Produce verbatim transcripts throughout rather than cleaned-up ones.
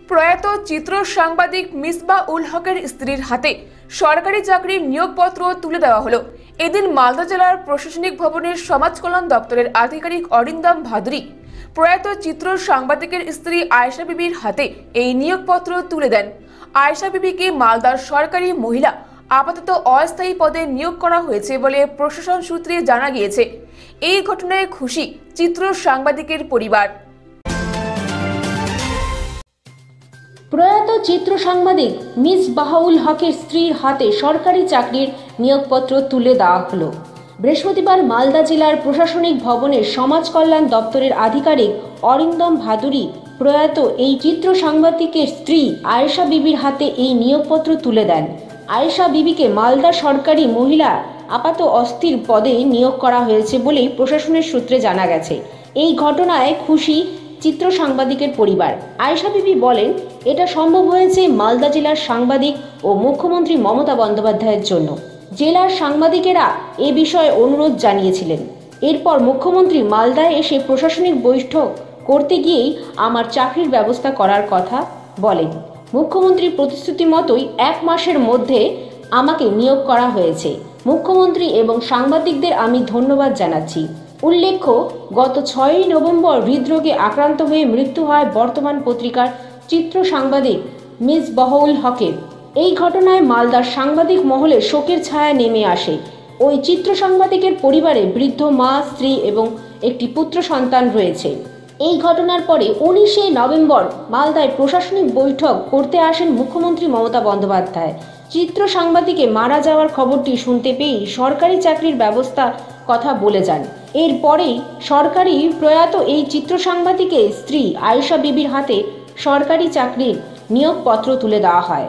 প্রয়াত চিত্র সাংবাদিক মিসবাহ উল হকের স্ত্রীর হাতে সরকারি চাকরির নিয়োগপত্র তুলে দেওয়া হলো। এদিন মালদা জেলার প্রশাসনিক ভবনের সমাজ কল্যাণ দপ্তরের আধিকারিক অরিন্দম ভাদুরী প্রয়াত চিত্র সাংবাদিকের স্ত্রী আয়েশা বিবির হাতে এই নিয়োগপত্র তুলে দেন। আয়েশা বিবিকে মালদার সরকারি মহিলা আপাতত অস্থায়ী পদে নিয়োগ করা হয়েছে বলে প্রশাসন সূত্রে জানা গিয়েছে। এই ঘটনায় খুশি চিত্র সাংবাদিকের পরিবার। প্রয়াত চিত্র সাংবাদিক মিসবাহ উল হকের স্ত্রীর হাতে সরকারি চাকরির নিয়োগপত্র তুলে দেওয়া হলো। বৃহস্পতিবার মালদা জেলার প্রশাসনিক ভবনের সমাজ কল্যাণ দপ্তরের আধিকারিক অরিন্দম ভাদুরী প্রয়াত এই চিত্র সাংবাদিকের স্ত্রী আয়েশা বিবির হাতে এই নিয়োগপত্র তুলে দেন। আয়েশা বিবিকে মালদা সরকারি মহিলা আপাত অস্থির পদে নিয়োগ করা হয়েছে বলেই প্রশাসনের সূত্রে জানা গেছে। এই ঘটনায় খুশি চিত্র সাংবাদিকের পরিবার। আয়েশা বিবি বলেন, এটা সম্ভব হয়েছে মালদা জেলার সাংবাদিক ও মুখ্যমন্ত্রী মমতা বন্দ্যোপাধ্যায়ের জন্য। জেলার সাংবাদিকেরা এ বিষয়ে অনুরোধ জানিয়েছিলেন। এরপর মুখ্যমন্ত্রী মালদায় এসে প্রশাসনিক বৈঠক করতে গিয়েই আমার চাকরির ব্যবস্থা করার কথা বলেন। মুখ্যমন্ত্রীর প্রতিশ্রুতি মতোই এক মাসের মধ্যে আমাকে নিয়োগ করা হয়েছে। মুখ্যমন্ত্রী এবং সাংবাদিকদের আমি ধন্যবাদ জানাচ্ছি। উল্লেখ্য, গত ছয়ই নভেম্বর হৃদরোগে আক্রান্ত হয়ে মৃত্যু হয় বর্তমান পত্রিকার চিত্র সাংবাদিক মিসবাহ উল হকের। এই ঘটনায় মালদার সাংবাদিক মহলে শোকের ছায়া নেমে আসে। ওই চিত্র সাংবাদিকের পরিবারে বৃদ্ধ মা, স্ত্রী এবং একটি পুত্র সন্তান রয়েছে। এই ঘটনার পরে উনিশে নভেম্বর মালদায় প্রশাসনিক বৈঠক করতে আসেন মুখ্যমন্ত্রী মমতা বন্দ্যোপাধ্যায়। চিত্র সাংবাদিকে মারা যাওয়ার খবরটি শুনতে পেয়েই সরকারি চাকরির ব্যবস্থা কথা বলে যান। এরপরেই সরকারি প্রয়াত এই চিত্র সাংবাদিকের স্ত্রী আয়েশা বিবির হাতে সরকারি চাকরির নিয়োগপত্র তুলে দেওয়া হয়।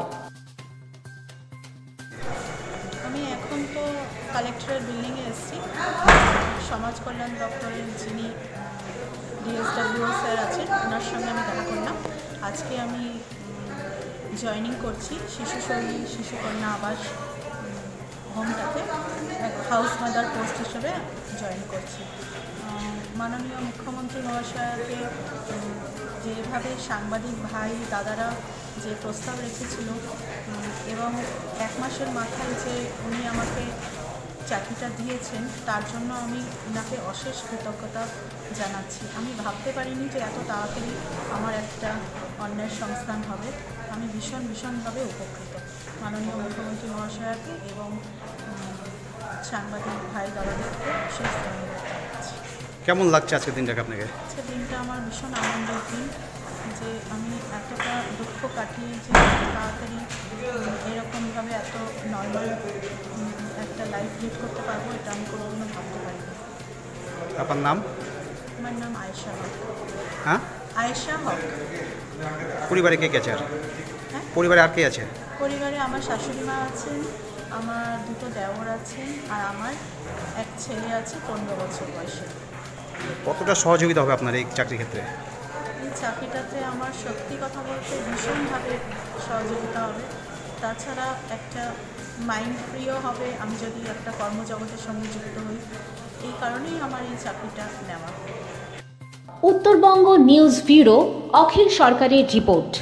আমি এখন তো কালেক্টরের বিল্ডিংয়ে এসেছি। সমাজ কল্যাণ দপ্তরের যিনি ডিএসডব্লিউ স্যার আছেন, ওনার সঙ্গে আমি দেখা করলাম। আজকে আমি জয়েনিং করছি শিশু শৈলী শিশু কন্যা আবাস হোমটাতে এক হাউস মাদার পোস্ট হিসেবে জয়েন করছি। মাননীয় মুখ্যমন্ত্রী মহাশয়কে যেভাবে সাংবাদিক ভাই দাদারা যে প্রস্তাব রেখেছিল এবং এক মাসের মাথায় যে উনি আমাকে চাকরিটা দিয়েছেন, তার জন্য আমি ওনাকে অশেষ কৃতজ্ঞতা জানাচ্ছি। আমি ভাবতে পারিনি যে এত তাড়াতাড়ি আমার একটা অন্যায়ের সংস্থান হবে। আমি ভীষণ ভীষণভাবে উপকৃত মাননীয় মুখ্যমন্ত্রী মহাশয়কে এবং সাংবাদিক ভাই দাদাদেরকে বিশেষ ধন্যবাদ জানাচ্ছি। কেমন লাগছে আজকের দিনটাকে আপনাকে? আজকের দিনটা আমার ভীষণ আনন্দের দিন, যে আমি এতটা দুঃখ কাটিয়ে যে তাড়াতাড়ি এরকমভাবে এত নর্মাল একটা লাইফ লিড করতে পারবো, এটা আমি কোনোদিনও ভাবতে পারিনি। আপনার নাম? আমার নাম আয়েশা হক। হ্যাঁ, আয়েশা হক। পরিবারে কে কে আছে? হ্যাঁ, পরিবারে আর কে আছে? পরিবারে আমার শাশুড়ি মা আছেন, আমার দুটো দেওর আছেন, আর আমার এক ছেলে আছে পনেরো বছর বয়সে। কতটা সহযোগিতা হবে আপনার এই চাকরির ক্ষেত্রে? এই চাকরিটাতে আমার সত্যি কথা বলতে ভীষণভাবে সহযোগিতা হবে। তাছাড়া একটা মাইন্ড ফ্রিও হবে আমি যদি একটা কর্মজগতের সঙ্গে যুক্ত হই। এই কারণেই আমার এই চাকরিটা নেওয়া। উত্তরবঙ্গ নিউজ ব্যুরো, অখিল সরকারের report.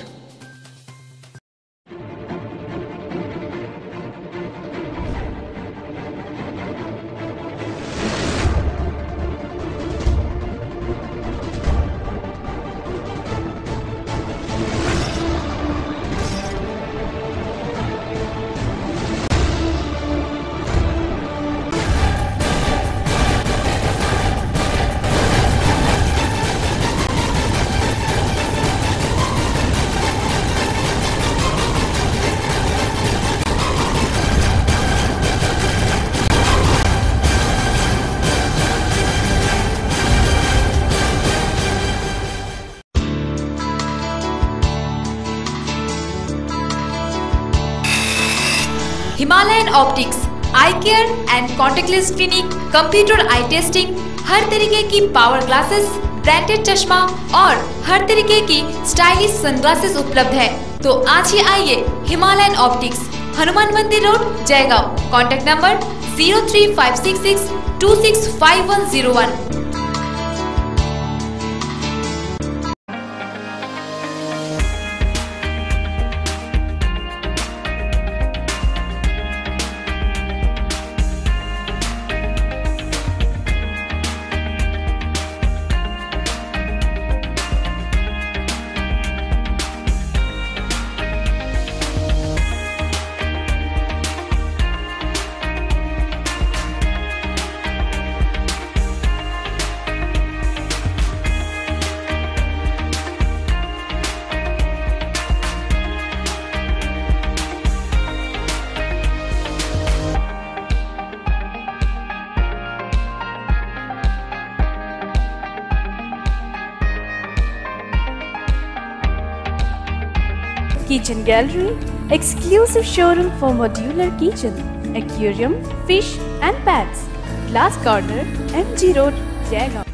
Himalayan optics eye care and contact lens clinic, computer eye testing, हर तरीके की पावर ग्लासेस, ब्रांडेड चश्मा और हर तरीके की स्टाइलिश सनग्लासेस उपलब्ध है। तो आज ही आइए Himalayan optics, Hanuman Mandir road, Jaigaon. Contact number zero three five six six two six five one zero one. Kitchen Gallery, exclusive showroom for modular kitchen, aquarium, fish and pets. Glass Corner, M G Road, Jaigaon.